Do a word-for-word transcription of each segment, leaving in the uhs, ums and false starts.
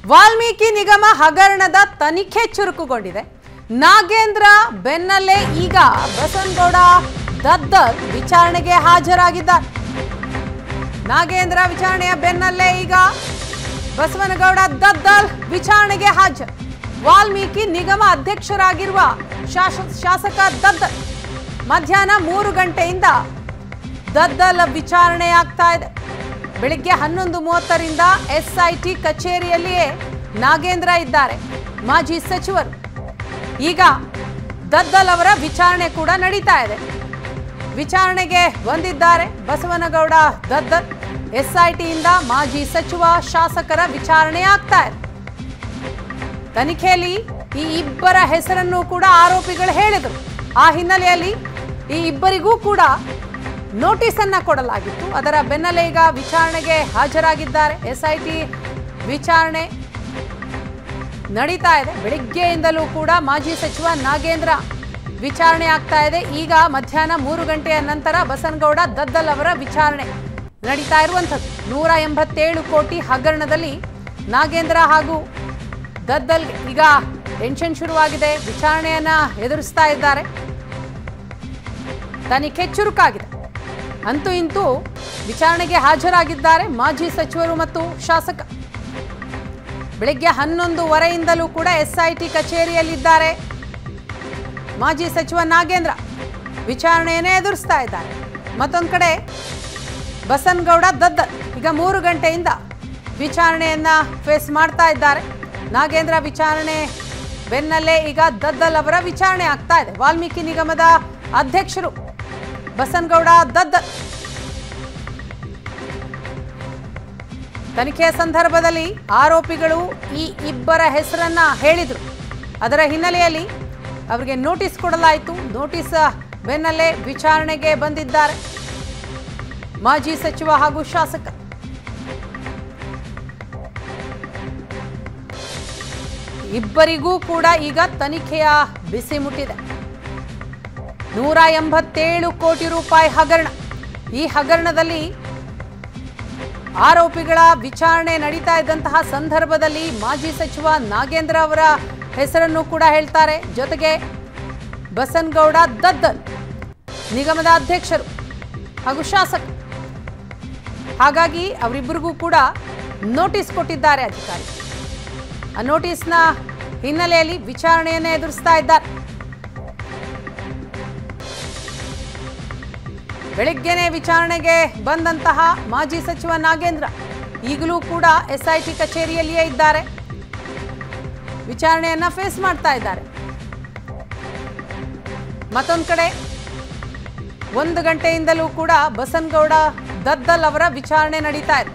ವಾಲ್ಮೀಕಿ ನಿಗಮ ಹಗರಣದ ತನಿಖೆ ಚುರುಕುಗೊಂಡಿದೆ. ನಾಗೇಂದ್ರ ಬೆನ್ನಲ್ಲೇ ಈಗ ಬಸನಗೌಡ ದದ್ದಲ್ ವಿಚಾರಣೆಗೆ ಹಾಜರಾಗಿದ್ದಾರೆ. ನಾಗೇಂದ್ರ ವಿಚಾರಣೆಯ ಬೆನ್ನಲ್ಲೇ ಈಗ ಬಸವನಗೌಡ ದದ್ದಲ್ ವಿಚಾರಣೆಗೆ ಹಾಜರು. ವಾಲ್ಮೀಕಿ ನಿಗಮ ಅಧ್ಯಕ್ಷರಾಗಿರುವ ಶಾಸಕ ದದ್ದಲ್ ಮಧ್ಯಾಹ್ನ ಮೂರು ಗಂಟೆಯಿಂದ ದದ್ದಲ್ ವಿಚಾರಣೆ ಆಗ್ತಾ ಇದೆ. ಬೆಳಿಗ್ಗೆ ಹನ್ನೊಂದು ಮೂವತ್ತರಿಂದ ಎಸ್ಐಟಿ ಕಚೇರಿಯಲ್ಲಿಯೇ ನಾಗೇಂದ್ರ ಇದ್ದಾರೆ. ಮಾಜಿ ಸಚಿವರು ಈಗ ದದ್ದಲ್ ಅವರ ವಿಚಾರಣೆ ಕೂಡ ನಡೀತಾ ಇದೆ. ವಿಚಾರಣೆಗೆ ಬಂದಿದ್ದಾರೆ ಬಸವನಗೌಡ ದದ್ದಲ್. ಎಸ್ಐಟಿಯಿಂದ ಮಾಜಿ ಸಚಿವ ಶಾಸಕರ ವಿಚಾರಣೆ ಆಗ್ತಾ ಇದೆ. ತನಿಖೆಯಲ್ಲಿ ಈ ಇಬ್ಬರ ಹೆಸರನ್ನು ಕೂಡ ಆರೋಪಿಗಳು ಹೇಳಿದರು. ಆ ಹಿನ್ನೆಲೆಯಲ್ಲಿ ಈ ಇಬ್ಬರಿಗೂ ಕೂಡ ನೋಟಿಸ್ ಅನ್ನ ಕೊಡಲಾಗಿತ್ತು. ಅದರ ಬೆನ್ನಲ್ಲೇ ಈಗ ವಿಚಾರಣೆಗೆ ಹಾಜರಾಗಿದ್ದಾರೆ. ಎಸ್ಐಟಿ ವಿಚಾರಣೆ ನಡೀತಾ ಇದೆ. ಬೆಳಿಗ್ಗೆಯಿಂದಲೂ ಕೂಡ ಮಾಜಿ ಸಚಿವ ನಾಗೇಂದ್ರ ವಿಚಾರಣೆ ಆಗ್ತಾ ಇದೆ. ಈಗ ಮಧ್ಯಾಹ್ನ ಮೂರು ಗಂಟೆಯ ನಂತರ ಬಸನಗೌಡ ದದ್ದಲ್ ಅವರ ವಿಚಾರಣೆ ನಡೀತಾ ಇರುವಂಥದ್ದು. ನೂರ ಎಂಬತ್ತೇಳು ಕೋಟಿ ಹಗರಣದಲ್ಲಿ ನಾಗೇಂದ್ರ ಹಾಗೂ ದದ್ದಲ್ ಈಗ ಟೆನ್ಷನ್ ಶುರುವಾಗಿದೆ. ವಿಚಾರಣೆಯನ್ನ ಎದುರಿಸ್ತಾ ಇದ್ದಾರೆ. ತನಿಖೆ ಚುರುಕಾಗಿದೆ. ಅಂತೂ ಇಂತೂ ವಿಚಾರಣೆಗೆ ಹಾಜರಾಗಿದ್ದಾರೆ ಮಾಜಿ ಸಚಿವರು ಮತ್ತು ಶಾಸಕ. ಬೆಳಗ್ಗೆ ಹನ್ನೊಂದುವರೆಯಿಂದಲೂ ಕೂಡ ಎಸ್ಐಟಿ ಕಚೇರಿಯಲ್ಲಿದ್ದಾರೆ. ಮಾಜಿ ಸಚಿವ ನಾಗೇಂದ್ರ ವಿಚಾರಣೆಯನ್ನೇ ಎದುರಿಸ್ತಾ ಇದ್ದಾರೆ. ಮತ್ತೊಂದು ಕಡೆ ಬಸನಗೌಡ ದದ್ದಲ್ ಈಗ ಮೂರು ಗಂಟೆಯಿಂದ ವಿಚಾರಣೆಯನ್ನ ಫೇಸ್ ಮಾಡ್ತಾ ಇದ್ದಾರೆ. ನಾಗೇಂದ್ರ ವಿಚಾರಣೆ ಬೆನ್ನಲ್ಲೇ ಈಗ ದದ್ದಲ್ ಅವರ ವಿಚಾರಣೆ ಆಗ್ತಾ ಇದೆ. ವಾಲ್ಮೀಕಿ ನಿಗಮದ ಅಧ್ಯಕ್ಷರು ಬಸನಗೌಡ ದದ್ದಲ್ ತನಿಖೆಯ ಸಂದರ್ಭದಲ್ಲಿ ಆರೋಪಿಗಳು ಈ ಇಬ್ಬರ ಹೆಸರನ್ನ ಹೇಳಿದರು. ಅದರ ಹಿನ್ನೆಲೆಯಲ್ಲಿ ಅವರಿಗೆ ನೋಟಿಸ್ ಕೊಡಲಾಯಿತು. ನೋಟಿಸ್ ಬೆನ್ನಲ್ಲೇ ವಿಚಾರಣೆಗೆ ಬಂದಿದ್ದಾರೆ ಮಾಜಿ ಸಚಿವ ಹಾಗೂ ಶಾಸಕ. ಇಬ್ಬರಿಗೂ ಕೂಡ ಈಗ ತನಿಖೆಯ ಬಿಸಿ ಮುಟ್ಟಿದೆ. ನೂರ ಎಂಬತ್ತೇಳು ಕೋಟಿ ರೂಪಾಯಿ ಹಗರಣ. ಈ ಹಗರಣದಲ್ಲಿ ಆರೋಪಿಗಳ ವಿಚಾರಣೆ ನಡೀತಾ ಇದ್ದಂತಹ ಸಂದರ್ಭದಲ್ಲಿ ಮಾಜಿ ಸಚಿವ ನಾಗೇಂದ್ರ ಅವರ ಹೆಸರನ್ನು ಕೂಡ ಹೇಳ್ತಾರೆ. ಜೊತೆಗೆ ಬಸನಗೌಡ ದದ್ದಲ್ ನಿಗಮದ ಅಧ್ಯಕ್ಷರು ಹಾಗೂ ಶಾಸಕ. ಹಾಗಾಗಿ ಅವರಿಬ್ಬರಿಗೂ ಕೂಡ ನೋಟಿಸ್ ಕೊಟ್ಟಿದ್ದಾರೆ ಅಧಿಕಾರಿ. ಆ ನೋಟಿಸ್ನ ಹಿನ್ನೆಲೆಯಲ್ಲಿ ವಿಚಾರಣೆಯನ್ನು ಎದುರಿಸ್ತಾ ಇದ್ದಾರೆ. ಬೆಳಿಗ್ಗೆನೆ ವಿಚಾರಣೆಗೆ ಬಂದಂತಹ ಮಾಜಿ ಸಚಿವ ನಾಗೇಂದ್ರ ಈಗಲೂ ಕೂಡ ಎಸ್ಐಟಿ ಕಚೇರಿಯಲ್ಲಿಯೇ ಇದ್ದಾರೆ. ವಿಚಾರಣೆಯನ್ನ ಫೇಸ್ ಮಾಡ್ತಾ ಇದ್ದಾರೆ. ಮತ್ತೊಂದು ಕಡೆ ಒಂದು ಗಂಟೆಯಿಂದಲೂ ಕೂಡ ಬಸನಗೌಡ ದದ್ದಲ್ ಅವರ ವಿಚಾರಣೆ ನಡೀತಾ ಇದೆ.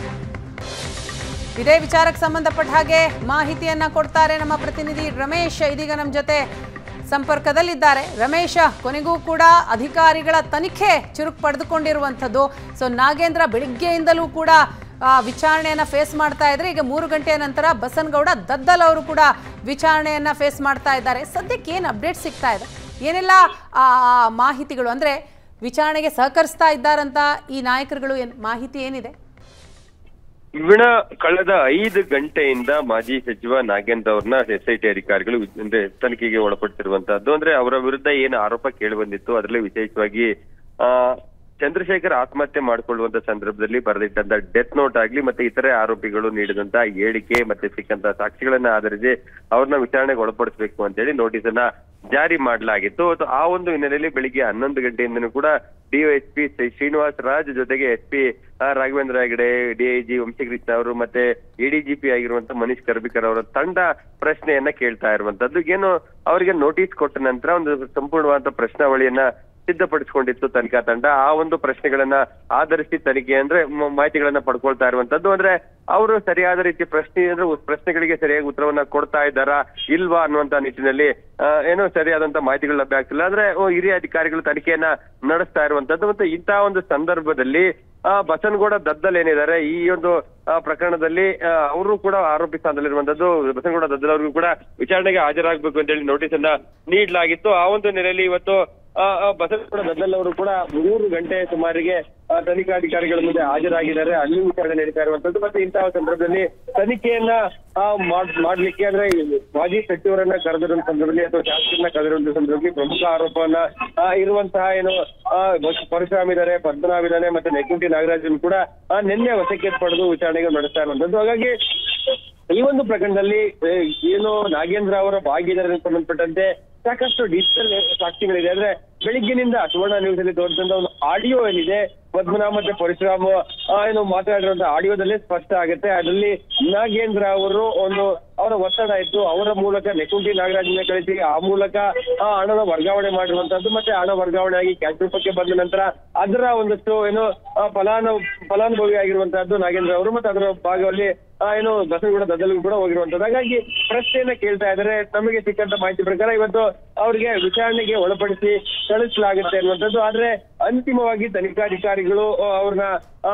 ಇದೇ ವಿಚಾರಕ್ಕೆ ಸಂಬಂಧಪಟ್ಟ ಹಾಗೆ ಮಾಹಿತಿಯನ್ನ ಕೊಡ್ತಾರೆ ನಮ್ಮ ಪ್ರತಿನಿಧಿ ರಮೇಶ್. ಇದೀಗ ನಮ್ಮ ಜೊತೆ ಸಂಪರ್ಕದಲ್ಲಿದ್ದಾರೆ. ರಮೇಶ, ಕೊನೆಗೂ ಕೂಡ ಅಧಿಕಾರಿಗಳ ತನಿಖೆ ಚುರುಕು ಪಡೆದುಕೊಂಡಿರುವಂಥದ್ದು. ಸೊ ನಾಗೇಂದ್ರ ಬೆಳಿಗ್ಗೆಯಿಂದಲೂ ಕೂಡ ವಿಚಾರಣೆಯನ್ನ ಫೇಸ್ ಮಾಡ್ತಾ ಇದ್ರೆ, ಈಗ ಮೂರು ಗಂಟೆಯ ನಂತರ ಬಸನಗೌಡ ದದ್ದಲ್ ಅವರು ಕೂಡ ವಿಚಾರಣೆಯನ್ನ ಫೇಸ್ ಮಾಡ್ತಾ ಇದ್ದಾರೆ. ಸದ್ಯಕ್ಕೆ ಏನು ಅಪ್ಡೇಟ್ ಸಿಗ್ತಾ ಇದೆ, ಏನೆಲ್ಲ ಮಾಹಿತಿಗಳು, ಅಂದ್ರೆ ವಿಚಾರಣೆಗೆ ಸಹಕರಿಸ್ತಾ ಇದ್ದಾರಂತ ಈ ನಾಯಕರುಗಳು ಏನ್ ಮಾಹಿತಿ ಏನಿದೆ? ವೀಣಾ, ಕಳೆದ ಐದು ಗಂಟೆಯಿಂದ ಮಾಜಿ ಸಚಿವ ನಾಗೇಂದ್ರ ಅವ್ರನ್ನ ಎಸ್ಐಟಿ ಅಧಿಕಾರಿಗಳು ಅಂದ್ರೆ ತನಿಖೆಗೆ ಒಳಪಡಿಸಿರುವಂತಹದ್ದು. ಅಂದ್ರೆ ಅವರ ವಿರುದ್ಧ ಏನು ಆರೋಪ ಕೇಳಿ ಬಂದಿತ್ತು, ಅದರಲ್ಲಿ ವಿಶೇಷವಾಗಿ ಆ ಚಂದ್ರಶೇಖರ್ ಆತ್ಮಹತ್ಯೆ ಮಾಡಿಕೊಳ್ಳುವಂತ ಸಂದರ್ಭದಲ್ಲಿ ಬರೆದಿಟ್ಟಂತ ಡೆತ್ ನೋಟ್ ಆಗ್ಲಿ, ಮತ್ತೆ ಇತರೆ ಆರೋಪಿಗಳು ನೀಡಿದಂತ ಹೇಳಿಕೆ ಮತ್ತೆ ಸಿಕ್ಕಂತ ಸಾಕ್ಷಿಗಳನ್ನ ಆಧರಿಸಿ ಅವ್ರನ್ನ ವಿಚಾರಣೆಗೆ ಒಳಪಡಿಸಬೇಕು ಅಂತ ಹೇಳಿ ನೋಟಿಸ್ ಅನ್ನ ಜಾರಿ ಮಾಡಲಾಗಿತ್ತು. ಆ ಒಂದು ಹಿನ್ನೆಲೆಯಲ್ಲಿ ಬೆಳಿಗ್ಗೆ ಹನ್ನೊಂದು ಗಂಟೆಯಿಂದನೂ ಕೂಡ ಡಿವೈಎಸ್ಪಿ ಶ್ರೀನಿವಾಸ್ ರಾಜ್ ಜೊತೆಗೆ S P Raghavendra Hegde, DIG Vamshikrishna ಅವರು ಮತ್ತೆ ಎಡಿಜಿಪಿ ಆಗಿರುವಂತ ಮನೀಶ್ ಕರ್ಬಿಕರ್ ಅವರ ತಂಡ ಪ್ರಶ್ನೆಯನ್ನ ಕೇಳ್ತಾ ಇರುವಂತದ್ದು. ಏನು ಅವರಿಗೆ ನೋಟಿಸ್ ಕೊಟ್ಟ ನಂತರ ಒಂದು ಸಂಪೂರ್ಣವಾದ ಪ್ರಶ್ನಾವಳಿಯನ್ನ ಸಿದ್ಧಪಡಿಸಿಕೊಂಡಿತ್ತು ತನಿಖಾ ತಂಡ. ಆ ಒಂದು ಪ್ರಶ್ನೆಗಳನ್ನ ಆಧರಿಸಿ ತನಿಖೆ ಅಂದ್ರೆ ಮಾಹಿತಿಗಳನ್ನ ಪಡ್ಕೊಳ್ತಾ ಇರುವಂತದ್ದು. ಅಂದ್ರೆ ಅವರು ಸರಿಯಾದ ರೀತಿ ಪ್ರಶ್ನೆ ಅಂದ್ರೆ ಪ್ರಶ್ನೆಗಳಿಗೆ ಸರಿಯಾಗಿ ಉತ್ತರವನ್ನ ಕೊಡ್ತಾ ಇದ್ದಾರಾ ಇಲ್ವಾ ಅನ್ನುವಂತ ನಿಟ್ಟಿನಲ್ಲಿ ಏನೋ ಸರಿಯಾದಂತ ಮಾಹಿತಿಗಳು ಲಭ್ಯ ಆಗ್ತಿಲ್ಲ. ಅಂದ್ರೆ ಹಿರಿಯ ಅಧಿಕಾರಿಗಳು ತನಿಖೆಯನ್ನ ನಡೆಸ್ತಾ ಇರುವಂತದ್ದು. ಮತ್ತೆ ಇಂತಹ ಒಂದು ಸಂದರ್ಭದಲ್ಲಿ ಆ ಬಸನಗೌಡ ದದ್ದಲ್ ಏನಿದ್ದಾರೆ ಈ ಒಂದು ಪ್ರಕರಣದಲ್ಲಿ ಅವರು ಕೂಡ ಆರೋಪಿ ಸ್ಥಾನದಲ್ಲಿರುವಂತದ್ದು. ಬಸನಗೌಡ ದದ್ದಲ್ ಅವ್ರಿಗೂ ಕೂಡ ವಿಚಾರಣೆಗೆ ಹಾಜರಾಗಬೇಕು ಅಂತ ಹೇಳಿ ನೋಟಿಸ್ ಅನ್ನ ನೀಡಲಾಗಿತ್ತು. ಆ ಒಂದು ನೆಲೆಯಲ್ಲಿ ಇವತ್ತು ಬಸವನಗೌಡ ದದ್ದಲ್ ಅವರು ಕೂಡ ಮೂರು ಗಂಟೆ ಸುಮಾರಿಗೆ ತನಿಖಾಧಿಕಾರಿಗಳ ಮುಂದೆ ಹಾಜರಾಗಿದ್ದಾರೆ. ಅಲ್ಲಿ ವಿಚಾರಣೆ ನಡೀತಾ ಇರುವಂತದ್ದು. ಮತ್ತೆ ಇಂತಹ ಸಂದರ್ಭದಲ್ಲಿ ತನಿಖೆಯನ್ನ ಮಾಡ್ಲಿಕ್ಕೆ ಅಂದ್ರೆ ಮಾಜಿ ಸಚಿವರನ್ನ ಕರೆದಿರುವ ಸಂದರ್ಭದಲ್ಲಿ ಅಥವಾ ಶಾಸಕರನ್ನ ಕರೆದಿರುವಂತಹ ಸಂದರ್ಭದಲ್ಲಿ ಪ್ರಮುಖ ಆರೋಪವನ್ನ ಇರುವಂತಹ ಏನು ಪರಶುರಾಮ್ ಇದ್ದಾರೆ, ಪದ್ಮನಾಭ್ ಇದ್ದಾನೆ, ಮತ್ತೆ ನೆಕ್ಕುಂಟಿ ನಾಗರಾಜನ್ ಕೂಡ ನಿನ್ನೆ ವಶಕ್ಕೆ ಪಡೆದು ವಿಚಾರಣೆಗೆ ನಡೆಸ್ತಾ ಇರುವಂತದ್ದು. ಹಾಗಾಗಿ ಈ ಒಂದು ಪ್ರಕರಣದಲ್ಲಿ ಏನು ನಾಗೇಂದ್ರ ಅವರ ಭಾಗಿದಾರರಿಗೆ ಸಂಬಂಧಪಟ್ಟಂತೆ ಸಾಕಷ್ಟು ಡಿಜಿಟಲ್ ಸಾಕ್ಷಿಗಳಿದೆ. ಅಂದ್ರೆ ಬೆಳಿಗ್ಗಿನಿಂದ ಸುವರ್ಣ ನ್ಯೂಸ್ ಅಲ್ಲಿ ತೋರಿಸಿದಂತ ಒಂದು ಆಡಿಯೋ ಏನಿದೆ ಪದ್ಮನಾಭ ಮತ್ತೆ ಪರಶುರಾಮ್ ಏನು ಮಾತಾಡಿರುವಂತಹ ಆಡಿಯೋದಲ್ಲಿ ಸ್ಪಷ್ಟ ಆಗುತ್ತೆ. ಅದರಲ್ಲಿ ನಾಗೇಂದ್ರ ಅವರು ಒಂದು ಅವರ ಒತ್ತಡ ಇತ್ತು, ಅವರ ಮೂಲಕ ನೆಕ್ಕುಂಟಿ ನಾಗರಾಜನ ಕಳಿಸಿ ಆ ಮೂಲಕ ಆ ಹಣದ ವರ್ಗಾವಣೆ ಮಾಡಿರುವಂತದ್ದು. ಮತ್ತೆ ಹಣ ವರ್ಗಾವಣೆ ಆಗಿ ಕ್ಯಾಶ್ ರೂಪಕ್ಕೆ ಬಂದ ನಂತರ ಅದರ ಒಂದಷ್ಟು ಏನು ಫಲಾನು ಫಲಾನುಭವಿ ಆಗಿರುವಂತಹದ್ದು ನಾಗೇಂದ್ರ ಅವರು. ಮತ್ತೆ ಅದರ ಭಾಗದಲ್ಲಿ ಏನು ಬಸವನಗೌಡ ದದ್ದಲ್ ಕೂಡ ಹೋಗಿರುವಂತದ್ದು. ಹಾಗಾಗಿ ಪ್ರಶ್ನೆಯನ್ನ ಕೇಳ್ತಾ ಇದ್ದಾರೆ. ನಮಗೆ ಸಿಕ್ಕಂತ ಮಾಹಿತಿ ಪ್ರಕಾರ ಇವತ್ತು ಅವರಿಗೆ ವಿಚಾರಣೆಗೆ ಒಳಪಡಿಸಿ ಕಳಿಸಲಾಗುತ್ತೆ ಅನ್ನುವಂಥದ್ದು. ಆದ್ರೆ ಅಂತಿಮವಾಗಿ ತನಿಖಾಧಿಕಾರಿಗಳು ಅವ್ರನ್ನ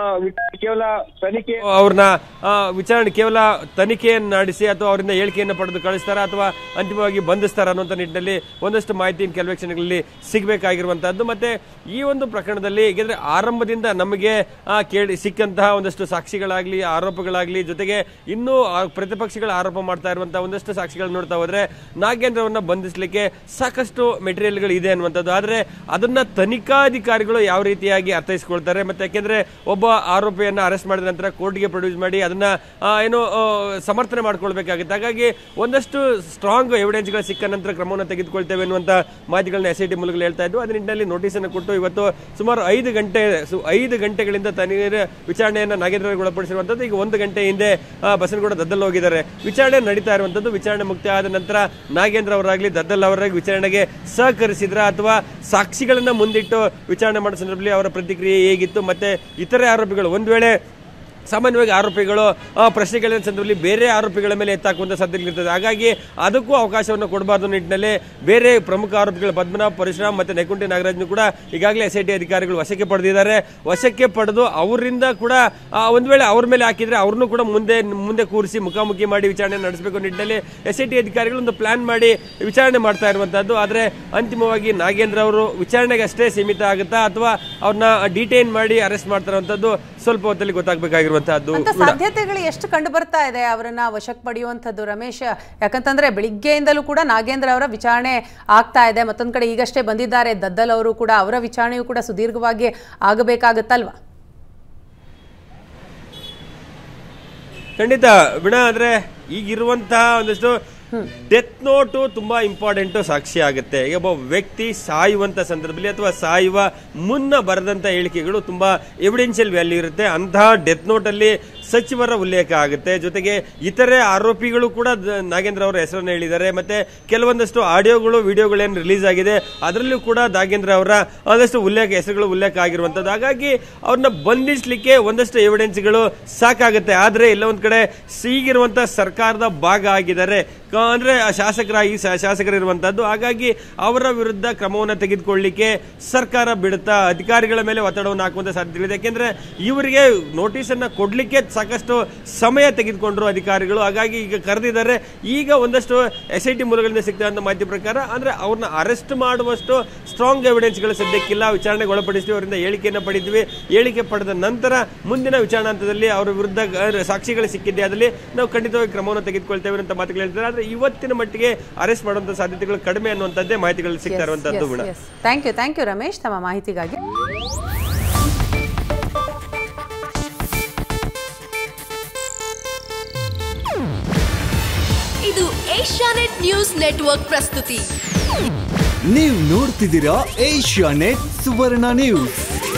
ಕೇವಲ ತನಿಖೆ ಅವ್ರನ್ನ ವಿಚಾರಣೆ ಕೇವಲ ತನಿಖೆಯನ್ನು ನಡೆಸಿ ಅಥವಾ ಅವರಿಂದ ಹೇಳಿಕೆಯನ್ನು ಪಡೆದು ಕಳಿಸ್ತಾರ ಅಥವಾ ಅಂತಿಮವಾಗಿ ಬಂಧಿಸ್ತಾರ ಅನ್ನುವಂಥ ನಿಟ್ಟಿನಲ್ಲಿ ಒಂದಷ್ಟು ಮಾಹಿತಿ ಕೆಲವೇ ಕ್ಷಣಗಳಲ್ಲಿ ಸಿಗಬೇಕಾಗಿರುವಂತಹದ್ದು. ಮತ್ತೆ ಈ ಒಂದು ಪ್ರಕರಣದಲ್ಲಿ ಏಕೆಂದ್ರೆ ಆರಂಭದಿಂದ ನಮಗೆ ಕೇಳಿ ಸಿಕ್ಕಂತಹ ಒಂದಷ್ಟು ಸಾಕ್ಷಿಗಳಾಗ್ಲಿ ಆರೋಪಗಳಾಗ್ಲಿ ಜೊತೆಗೆ ಇನ್ನೂ ಪ್ರತಿಪಕ್ಷಗಳ ಆರೋಪ ಮಾಡ್ತಾ ಇರುವಂತಹ ಒಂದಷ್ಟು ಸಾಕ್ಷಿಗಳನ್ನ ನೋಡ್ತಾ ಹೋದ್ರೆ ನಾಗೇಂದ್ರವನ್ನ ಬಂಧಿಸಲಿಕ್ಕೆ ಸಾಕಷ್ಟು ಮೆಟೀರಿಯಲ್ಗಳು ಇದೆ ಅನ್ನುವಂಥದ್ದು. ಆದ್ರೆ ಅದನ್ನ ತನಿಖಾಧಿಕಾರಿಗಳು ಯಾವ ರೀತಿಯಾಗಿ ಅರ್ಥೈಸಿಕೊಳ್ತಾರೆ ಮತ್ತೆ ಯಾಕೆಂದ್ರೆ ಒಬ್ಬ ಆರೋಪಿಯನ್ನ ಅರೆಸ್ಟ್ ಮಾಡಿದ ನಂತರ ಕೋರ್ಟ್ಗೆ ಪ್ರೊಡ್ಯೂಸ್ ಮಾಡಿ ಅದನ್ನ ಏನು ಸಮರ್ಥನೆ ಮಾಡ್ಕೊಳ್ಬೇಕಾಗುತ್ತೆ. ಹಾಗಾಗಿ ಒಂದಷ್ಟು ಸ್ಟ್ರಾಂಗ್ ಎವಿಡೆನ್ಸ್ಗಳು ಸಿಕ್ಕ ನಂತರ ಕ್ರಮವನ್ನು ತೆಗೆದುಕೊಳ್ತೇವೆ ಅನ್ನುವಂತ ಮಾಹಿತಿಗಳನ್ನ ಎಸ್ ಐ ಟಿ ಮೂಲಗಳು ಹೇಳ್ತಾ ಇದ್ವು. ಅದ್ರ ನಿಟ್ಟಿನಲ್ಲಿ ನೋಟಿಸ್ ಅನ್ನು ಕೊಟ್ಟು ಇವತ್ತು ಸುಮಾರು ಐದು ಗಂಟೆ ಐದು ಗಂಟೆಗಳಿಂದ ತನಿಖೆ ವಿಚಾರಣೆಯನ್ನ ನಾಗೇಂದ್ರರಿಗೆ ಒಳಪಡಿಸಿರುವಂತದ್ದು. ಈಗ ಒಂದು ಗಂಟೆ ಹಿಂದೆ ಬಸವನಗೌಡ ದದ್ದಲ್ ಹೋಗಿದ್ದಾರೆ. ವಿಚಾರಣೆ ನಡೀತಾ ಇರುವಂತದ್ದು. ವಿಚಾರಣೆ ಮುಕ್ತಿ ಆದ ನಂತರ ನಾಗೇಂದ್ರ ಅವರಾಗ್ಲಿ ದದ್ದಲ್ ಅವರಾಗಿ ವಿಚಾರಣೆಗೆ ಸಹಕರಿಸಿದ್ರ ಅಥವಾ ಸಾಕ್ಷಿಗಳನ್ನ ಮುಂದಿಟ್ಟು ವಿಚಾರಣೆ ಮಾಡೋ ಸಂದರ್ಭದಲ್ಲಿ ಅವರ ಪ್ರತಿಕ್ರಿಯೆ ಹೇಗಿತ್ತು ಮತ್ತೆ ಇತರೆ ಆರೋಪಿಗಳು ಒಂದು ವೇಳೆ ಸಾಮಾನ್ಯವಾಗಿ ಆರೋಪಿಗಳು ಪ್ರಶ್ನೆಗಳ ಸಂದರ್ಭದಲ್ಲಿ ಬೇರೆ ಆರೋಪಿಗಳ ಮೇಲೆ ಎತ್ತಾಕುವಂತ ಸಾಧ್ಯತೆ ಇರ್ತದೆ. ಹಾಗಾಗಿ ಅದಕ್ಕೂ ಅವಕಾಶವನ್ನು ಕೊಡಬಾರ್ದು ನಿಟ್ಟಿನಲ್ಲಿ ಬೇರೆ ಪ್ರಮುಖ ಆರೋಪಿಗಳು ಪದ್ಮನಾಭ ಪರಶುರಾಮ್ ಮತ್ತೆ ನೆಕ್ಕುಂಟಿ ನಾಗರಾಜ್ನು ಕೂಡ ಈಗಾಗಲೇ ಎಸ್ ಐ ಟಿ ಅಧಿಕಾರಿಗಳು ವಶಕ್ಕೆ ಪಡೆದಿದ್ದಾರೆ. ವಶಕ್ಕೆ ಪಡೆದು ಅವರಿಂದ ಕೂಡ ಒಂದ್ ವೇಳೆ ಅವ್ರ ಮೇಲೆ ಹಾಕಿದ್ರೆ ಅವ್ರನ್ನು ಕೂಡ ಮುಂದೆ ಮುಂದೆ ಕೂರಿಸಿ ಮುಖಾಮುಖಿ ಮಾಡಿ ವಿಚಾರಣೆ ನಡೆಸಬೇಕು ನಿಟ್ಟಿನಲ್ಲಿ ಎಸ್ ಐ ಟಿ ಅಧಿಕಾರಿಗಳು ಒಂದು ಪ್ಲಾನ್ ಮಾಡಿ ವಿಚಾರಣೆ ಮಾಡ್ತಾ ಇರುವಂತಹದ್ದು. ಆದ್ರೆ ಅಂತಿಮವಾಗಿ ನಾಗೇಂದ್ರ ಅವರು ವಿಚಾರಣೆಗೆ ಅಷ್ಟೇ ಸೀಮಿತ ಆಗುತ್ತಾ ಅಥವಾ ಅವ್ರನ್ನ ಡಿಟೈನ್ ಮಾಡಿ ಅರೆಸ್ಟ್ ಮಾಡ್ತಾ ಇರುವಂತದ್ದು ಸ್ವಲ್ಪ ಹೊತ್ತಲ್ಲಿ ಗೊತ್ತಾಗಬೇಕಾಗಿರುವಂತಹದ್ದು. ಸಾಧ್ಯತೆಗಳು ಎಷ್ಟು ಕಂಡು ಬರ್ತಾ ಇದೆ ಅವರನ್ನ ವಶಕ್ಕೆ ಪಡೆಯುವಂತದ್ದು ರಮೇಶ್? ಯಾಕಂತಂದ್ರೆ ಬೆಳಿಗ್ಗೆಯಿಂದಲೂ ಕೂಡ ನಾಗೇಂದ್ರ ಅವರ ವಿಚಾರಣೆ ಆಗ್ತಾ ಇದೆ. ಮತ್ತೊಂದ್ ಕಡೆ ಈಗಷ್ಟೇ ಬಂದಿದ್ದಾರೆ ದದ್ದಲ್ ಅವರು ಕೂಡ, ಅವರ ವಿಚಾರಣೆಯೂ ಕೂಡ ಸುದೀರ್ಘವಾಗಿ ಆಗಬೇಕಾಗತ್ತಲ್ವಾ? ಖಂಡಿತ ಬಿಡ. ಆದ್ರೆ ಈಗಿರುವಂತಹ ಒಂದಷ್ಟು ಡೆತ್ ನೋಟು ತುಂಬಾ ಇಂಪಾರ್ಟೆಂಟ್ ಸಾಕ್ಷಿ ಆಗುತ್ತೆ. ಈಗ ಒಬ್ಬ ವ್ಯಕ್ತಿ ಸಾಯುವಂತ ಸಂದರ್ಭದಲ್ಲಿ ಅಥವಾ ಸಾಯುವ ಮುನ್ನ ಬರೆದಂತ ಹೇಳಿಕೆಗಳು ತುಂಬಾ ಎವಿಡೆನ್ಷಿಯಲ್ ವ್ಯಾಲ್ಯೂ ಇರುತ್ತೆ. ಅಂತಹ ಡೆತ್ ನೋಟ್ ಅಲ್ಲಿ ಸಚಿವರ ಉಲ್ಲೇಖ ಆಗುತ್ತೆ. ಜೊತೆಗೆ ಇತರೆ ಆರೋಪಿಗಳು ಕೂಡ ನಾಗೇಂದ್ರ ಅವರ ಹೆಸರನ್ನು ಹೇಳಿದ್ದಾರೆ. ಮತ್ತೆ ಕೆಲವೊಂದಷ್ಟು ಆಡಿಯೋಗಳು ವಿಡಿಯೋಗಳೇನು ರಿಲೀಸ್ ಆಗಿದೆ ಅದರಲ್ಲೂ ಕೂಡ ನಾಗೇಂದ್ರ ಅವರ ಒಂದಷ್ಟು ಉಲ್ಲೇಖ ಹೆಸರುಗಳು ಉಲ್ಲೇಖ ಆಗಿರುವಂತದ್ದು. ಹಾಗಾಗಿ ಅವ್ರನ್ನ ಬಂಧಿಸಲಿಕ್ಕೆ ಒಂದಷ್ಟು ಎವಿಡೆನ್ಸ್ಗಳು ಸಾಕಾಗುತ್ತೆ. ಆದ್ರೆ ಎಲ್ಲ ಒಂದ್ ಕಡೆ ಈಗಿರುವಂತ ಸರ್ಕಾರದ ಭಾಗ ಆಗಿದ್ದಾರೆ ಅಂದ್ರೆ ಶಾಸಕರಾಗಿ ಶಾಸಕರಿರುವಂತದ್ದು. ಹಾಗಾಗಿ ಅವರ ವಿರುದ್ಧ ಕ್ರಮವನ್ನು ತೆಗೆದುಕೊಳ್ಳಲಿಕ್ಕೆ ಸರ್ಕಾರ ಬಿಡುತ್ತಾ ಅಧಿಕಾರಿಗಳ ಮೇಲೆ ಒತ್ತಡವನ್ನು ಹಾಕುವಂತ ಸಾಧ್ಯತೆ ಇದೆ. ಯಾಕೆಂದ್ರೆ ಇವರಿಗೆ ನೋಟಿಸ್ ಅನ್ನ ಕೊಡ್ಲಿಕ್ಕೆ ಸಾಕಷ್ಟು ಸಮಯ ತೆಗೆದುಕೊಂಡ್ರು ಅಧಿಕಾರಿಗಳು. ಹಾಗಾಗಿ ಈಗ ಕರೆದಿದ್ದಾರೆ. ಈಗ ಒಂದಷ್ಟು ಎಸ್ ಐ ಟಿ ಮೂಲಗಳಿಂದ ಸಿಗ್ತಾ ಮಾಹಿತಿ ಪ್ರಕಾರ ಅಂದ್ರೆ ಅವ್ರನ್ನ ಅರೆಸ್ಟ್ ಮಾಡುವಷ್ಟು ಸ್ಟ್ರಾಂಗ್ ಎವಿಡೆನ್ಸ್ಗಳು ಸದ್ಯಕ್ಕಿಲ್ಲ. ವಿಚಾರಣೆಗೆ ಒಳಪಡಿಸಿ ಅವರಿಂದ ಹೇಳಿಕೆಯನ್ನು ಪಡೆದ್ವಿ. ಹೇಳಿಕೆ ಪಡೆದ ನಂತರ ಮುಂದಿನ ವಿಚಾರಣಾ ಹಂತದಲ್ಲಿ ಅವರ ವಿರುದ್ಧ ಸಾಕ್ಷಿಗಳು ಸಿಕ್ಕಿದ್ದೆ ಅದರಲ್ಲಿ ನಾವು ಖಂಡಿತವಾಗಿ ಕ್ರಮವನ್ನು ತೆಗೆದುಕೊಳ್ತೇವೆ ಅಂತ ಮಾತುಗಳು ಹೇಳ್ತಾರೆ. ಆದ್ರೆ ಇವತ್ತಿನ ಮಟ್ಟಿಗೆ ಅರೆಸ್ಟ್ ಮಾಡುವಂತ ಸಾಧ್ಯತೆಗಳು ಕಡಿಮೆ ಅನ್ನುವಂಥದ್ದೇ ಮಾಹಿತಿಗಳು ಸಿಗ್ತಾ ಇರುವಂತದ್ದು. Thank you thank you Ramesh ತಮ್ಮ ಮಾಹಿತಿಗಾಗಿ. ಇದು ಏಷ್ಯಾನೆಟ್ ನ್ಯೂಸ್ ನೆಟ್ವರ್ಕ್ ಪ್ರಸ್ತುತಿ. ನೀವು ನೋಡ್ತಿದ್ದೀರಾ ಏಷ್ಯಾನೆಟ್ ಸುವರ್ಣ ನ್ಯೂಸ್.